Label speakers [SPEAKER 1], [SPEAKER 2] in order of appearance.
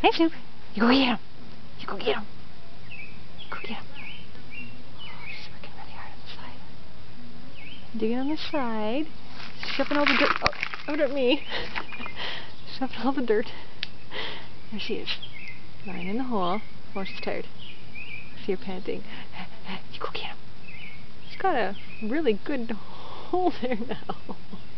[SPEAKER 1] Hey, Snoop. You go get him. You go get him. Go get him. Oh, she's working really hard on the side. Digging on the side. Shoving all the dirt. Oh, out at me. Shoving all the dirt. There she is. Lying in the hole. Oh, she's tired. See her panting. You go get him. She's got a really good hole there now.